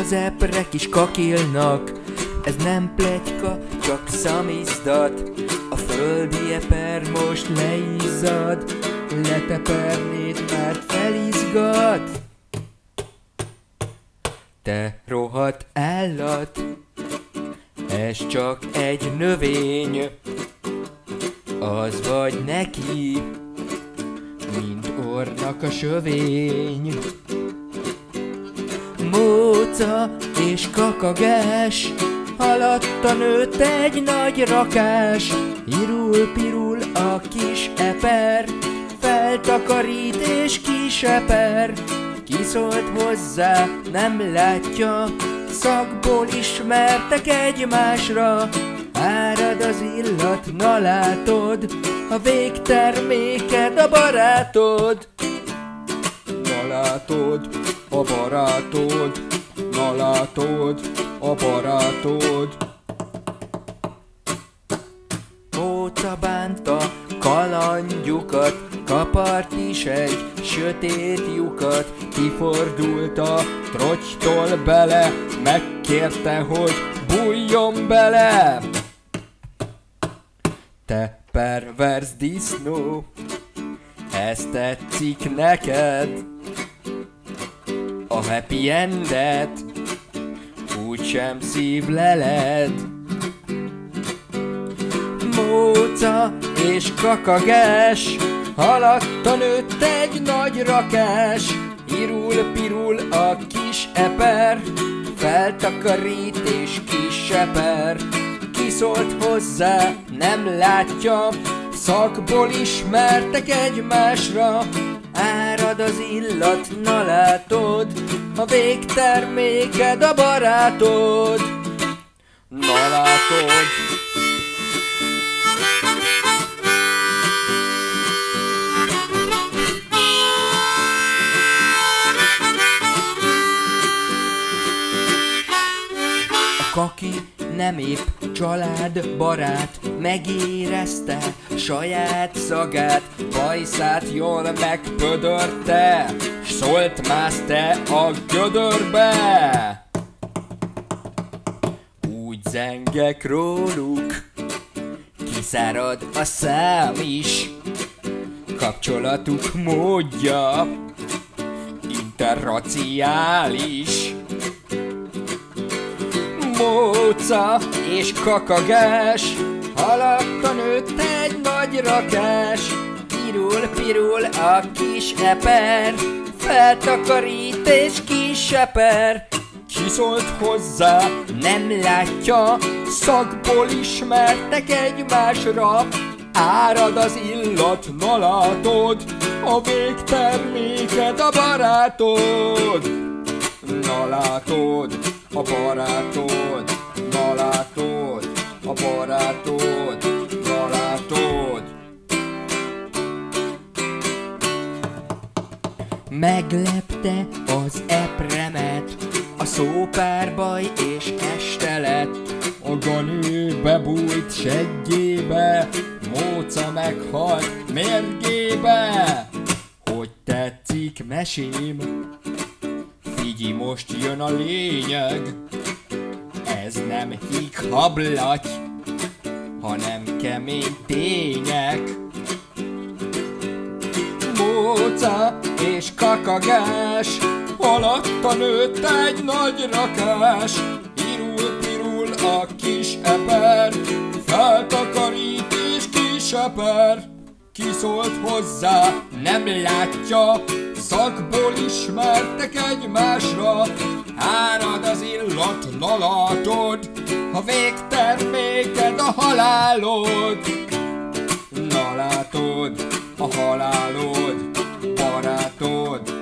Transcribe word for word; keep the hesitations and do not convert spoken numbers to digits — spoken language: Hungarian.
Az eprek is kakilnak, ez nem pletyka, csak szamizdat. A földi eper most leizzad, letepernéd, mert felizgat. Te rohadt állat, ez csak egy növény, az vagy neki, mint orrnak a sövény. Móca és kakagás, alatta nőtt egy nagy rakás. Irul-pirul a kis eper, feltakarít és kiseper. Ki szólt hozzá, nem látja, szagból ismertek egymásra. Árad az illat, na látod, a végterméked a barátod. Na látod, a barátod, na látod, a barátod. Móca bánta kalandjukat, kapart is egy sötét lyukat. Kifordult a trottytól bele, megkérte, hogy bújjon bele. Te perverz disznó, ez tetszik neked? A happy endet úgysem szívleled. Móca és kakagás, alatta nőtt egy nagy rakás. Irul-pirul a kis eper, feltakarít és kiseper. Ki szólt hozzá, nem látja, szagból ismertek egymásra. Árad az illat, na látod, a végterméked a barátod. Na látod. A kaki nem épp családbarát, megérezte saját szagát. Bajszát jól megpödörte, s szólt mászte a gödörbe. Úgy zengek róluk, kiszárad a szám is. Kapcsolatuk módja interraciális. Móca és kakagás, alatta nőtt egy nagy rakás. Irul-pirul a kis eper, feltakarít és kiseper. Ki szólt hozzá, nem látja, szagból ismertek egymásra. Árad az illat, na látod, a végterméked a barátod. Na látod, a barátod, na látod, a barátod, na látod. Meglepte az epremet a szópárbaj, és este lett. A ganő bebújt seggébe, Móca meghalt mérgébe. Hogy tetszik mesém? Figyelj, most jön a lényeg. Ez nem híghablaty, hanem kemény tények. Móca és kakagás, alatta nőtt egy nagy rakás. Irul-pirul a kis eper, feltakarít és kiseper. Ki szólt hozzá, nem látja, szagból ismertek egymásra. Árad az illat, na látod, a végterméked a halálod. Na látod, a halálod, barátod.